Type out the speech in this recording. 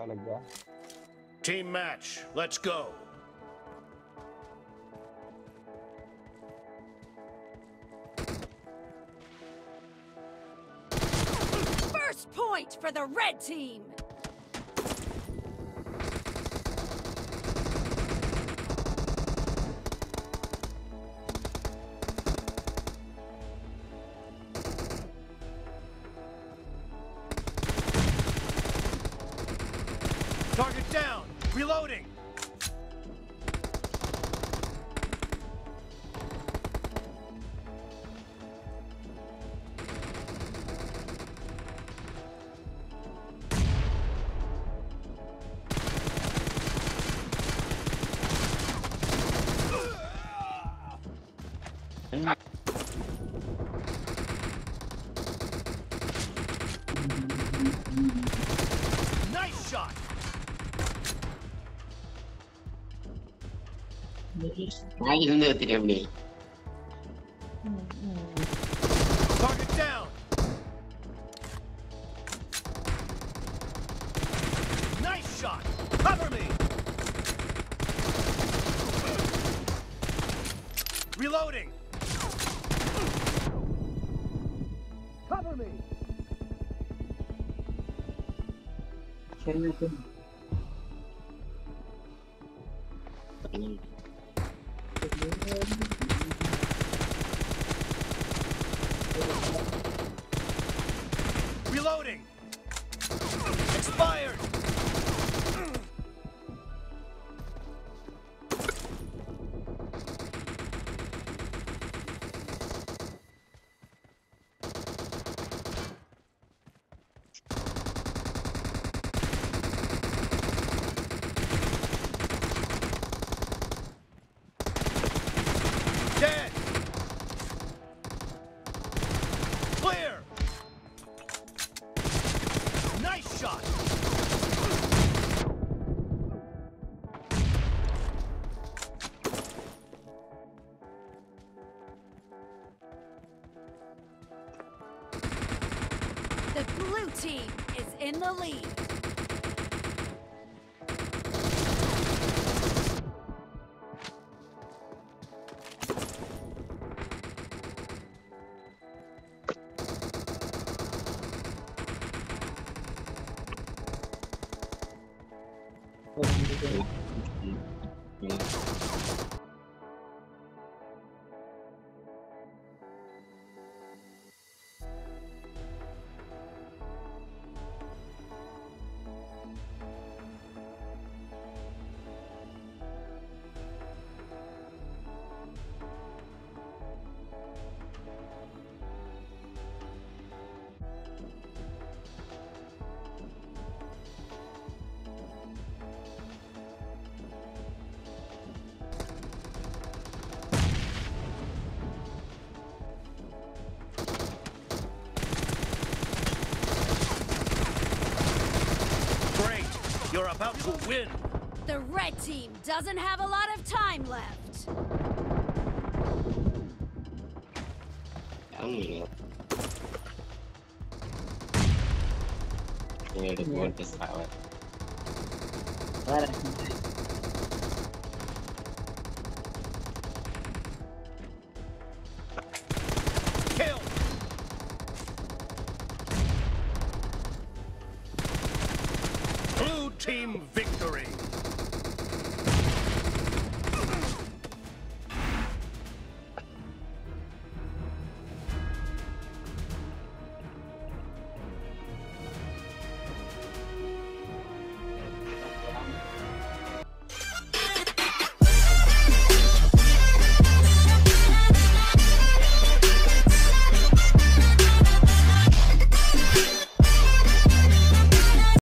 ਲੱਗਾ। Team match, let's go. First point for the red team. Target down! Reloading! Nice shot! Target down! Nice shot! Cover me! Reloading! Cover me! Reloading! Expired! Dead! Clear! Nice shot! The blue team is in the lead. You're about to win! The red team doesn't have a lot of time left. Kill! Blue team victory!